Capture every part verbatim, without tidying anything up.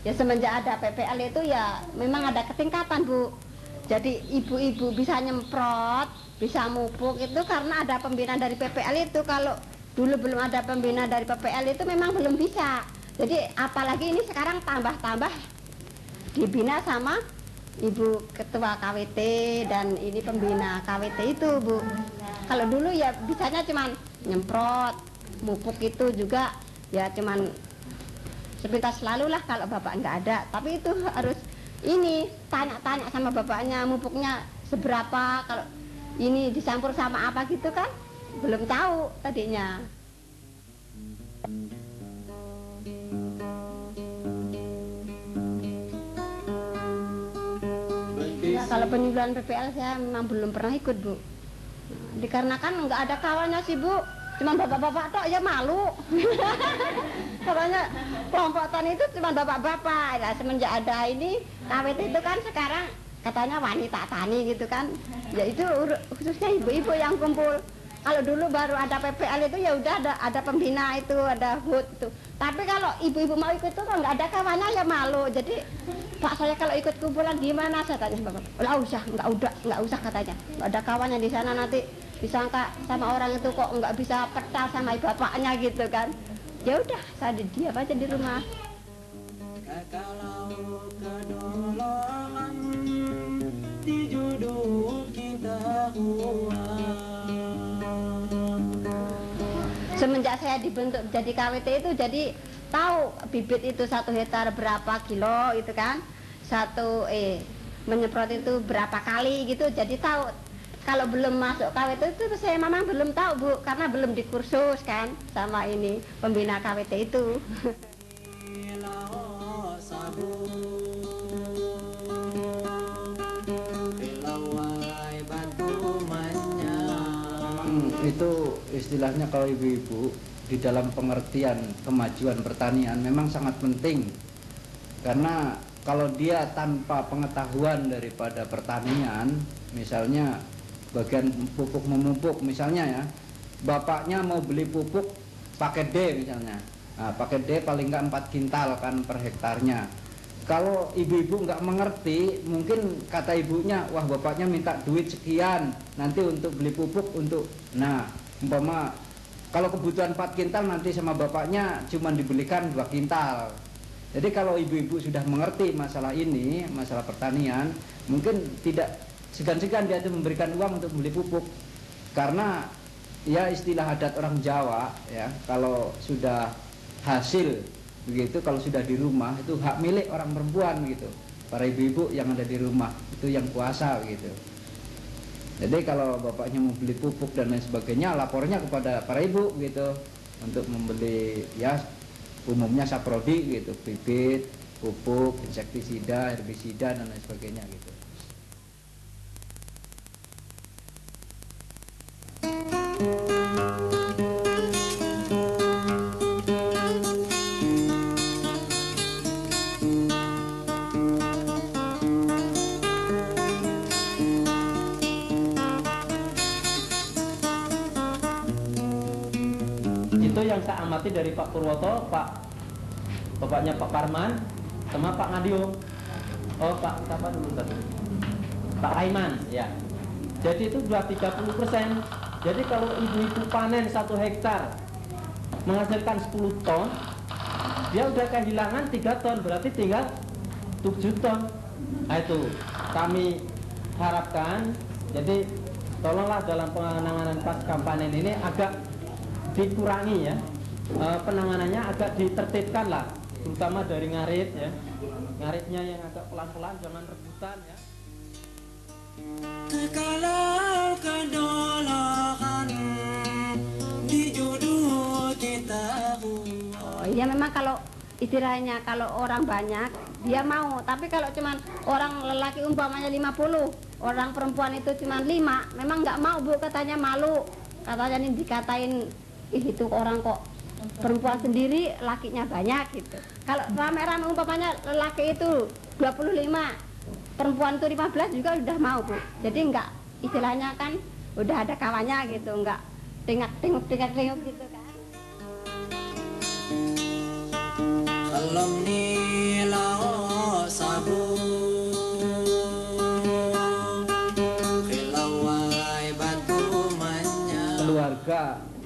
Ya semenjak ada P P L itu ya memang ada ketingkatan Bu. Jadi ibu-ibu bisa nyemprot, bisa mupuk itu karena ada pembinaan dari P P L itu. Kalau dulu belum ada pembinaan dari P P L itu memang belum bisa. Jadi apalagi ini sekarang tambah-tambah dibina sama Ibu Ketua K W T dan ini pembina K W T itu Bu. Kalau dulu ya bisanya cuman nyemprot, mupuk itu juga ya cuman sepintas selalu lah kalau bapak nggak ada. Tapi itu harus ini tanya-tanya sama bapaknya mupuknya seberapa, kalau ini dicampur sama apa gitu kan belum tahu tadinya. Ya, kalau penyuluhan P P L saya memang belum pernah ikut Bu. Dikarenakan nggak ada kawannya sih Bu. Cuma bapak-bapak tok ya malu. Katanya kelompok tani itu cuma bapak-bapak. Nah, semenjak ada ini K W T itu kan sekarang katanya wanita tani gitu kan. Ya itu khususnya ibu-ibu yang kumpul. Kalau dulu baru ada P P L itu ya udah ada ada pembina itu, ada H U D itu. Tapi kalau ibu-ibu mau ikut tuh nggak ada kawannya ya malu. Jadi Pak saya kalau ikut kumpulan gimana, saya tanya bapak. Nggak usah, nggak udah, nggak usah katanya. Nggak ada kawannya di sana nanti disangka sama orang itu kok nggak bisa peta sama bapaknya gitu kan. Ya udah saya diam aja di rumah. Kalau kedolongan dijodoh kita semenjak saya dibentuk jadi K W T itu jadi tahu bibit itu satu hektar berapa kilo itu kan, satu eh menyemprot itu berapa kali gitu, jadi tahu. Kalau belum masuk K W T itu saya memang belum tahu Bu, karena belum dikursus kan sama ini pembina K W T itu. Itu istilahnya kalau ibu-ibu di dalam pengertian kemajuan pertanian memang sangat penting, karena kalau dia tanpa pengetahuan daripada pertanian, misalnya bagian pupuk memupuk misalnya ya, bapaknya mau beli pupuk pakai D misalnya, nah, pakai D paling nggak empat kintal kan per hektarnya. Kalau ibu-ibu nggak mengerti, mungkin kata ibunya, wah bapaknya minta duit sekian nanti untuk beli pupuk untuk, nah umpama kalau kebutuhan empat kintal nanti sama bapaknya cuma dibelikan dua kintal. Jadi kalau ibu-ibu sudah mengerti masalah ini, masalah pertanian, mungkin tidak segan-segan dia itu memberikan uang untuk beli pupuk, karena ya istilah adat orang Jawa ya, kalau sudah hasil begitu, kalau sudah di rumah itu hak milik orang perempuan gitu, para ibu-ibu yang ada di rumah itu yang kuasa gitu. Jadi kalau bapaknya mau beli pupuk dan lain sebagainya, lapornya kepada para ibu gitu untuk membeli ya umumnya saprodi gitu, bibit, pupuk, insektisida, herbisida dan lain sebagainya gitu. Itu yang saya amati dari Pak Purwoto, Pak bapaknya Pak Parman, sama Pak Ngadio. Oh Pak siapa dulu tadi? Pak Aiman, ya. Jadi itu sudah tiga puluh persen. Jadi kalau ibu-ibu panen satu hektar menghasilkan sepuluh ton, dia udah kehilangan tiga ton, berarti tinggal tujuh ton. Nah, itu kami harapkan, jadi tolonglah dalam penanganan pasca panen ini agak dikurangi ya, e, penanganannya agak ditertibkan lah, terutama dari ngarit ya, ngaritnya yang agak pelan-pelan, jangan rebutan ya. Kalau kedolongan dijodoh kita. Oh iya memang kalau istilahnya kalau orang banyak dia mau, tapi kalau cuman orang lelaki umpamanya lima puluh, orang perempuan itu cuman lima, memang nggak mau Bu, katanya malu, katanya ini dikatain ih itu orang kok perempuan sendiri lakinya banyak gitu. Kalau rame-rame umpamanya lelaki itu dua puluh lima, perempuan itu lima belas juga udah mau Bu. Jadi enggak, istilahnya kan udah ada kawannya gitu, enggak tengok-tengok tengok-tengok gitu kan. Alam ni lao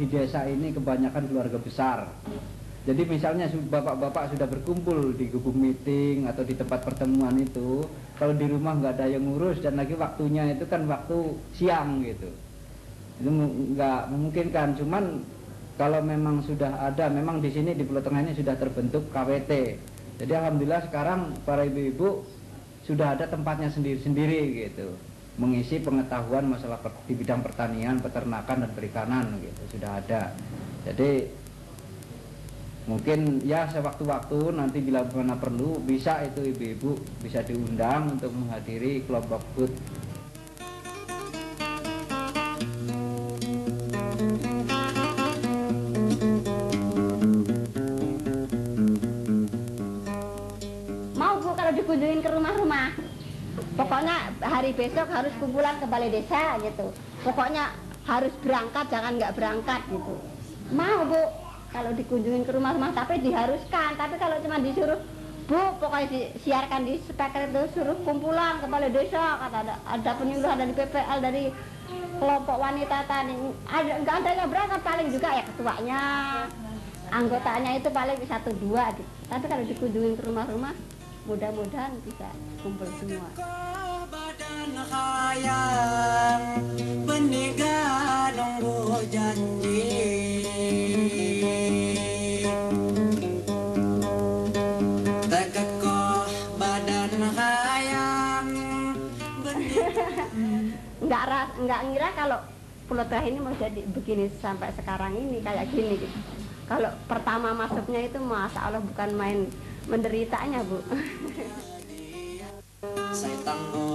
di desa ini kebanyakan keluarga besar. Jadi misalnya bapak-bapak sudah berkumpul di gubuk meeting atau di tempat pertemuan itu, kalau di rumah nggak ada yang ngurus dan lagi waktunya itu kan waktu siang gitu, itu nggak memungkinkan. Cuman kalau memang sudah ada, memang di sini di Pulau Tengah ini sudah terbentuk K W T. Jadi alhamdulillah sekarang para ibu-ibu sudah ada tempatnya sendiri-sendiri gitu, mengisi pengetahuan masalah per, di bidang pertanian, peternakan dan perikanan gitu sudah ada. Jadi mungkin ya sewaktu-waktu nanti bila mana perlu bisa itu ibu-ibu bisa diundang untuk menghadiri kelompok H U T. Mau Bu kalau dikunjungin ke rumah-rumah, pokoknya hari besok harus kumpulan ke balai desa gitu, pokoknya harus berangkat, jangan nggak berangkat gitu. Mau Bu kalau dikunjungin ke rumah-rumah, tapi diharuskan. Tapi kalau cuma disuruh, Bu, pokoknya disiarkan di speaker itu suruh kumpulan ke balai desa, kata ada, ada penyuluhan dari P P L, dari kelompok wanita tani, ada nggak ada yang berangkat, paling juga ya ketuanya, anggotanya itu paling satu dua gitu. Tapi kalau dikunjungin ke rumah-rumah, mudah-mudahan bisa kumpul semua. Badan khayang Beniga nunggu janji Tegekoh badan khayang nggak ras nggak ngira kalau Pulau Tengah ini mau jadi begini sampai sekarang ini kayak gini gitu. Kalau pertama masuknya itu masya Allah bukan main menderitanya Bu. Saya tangguh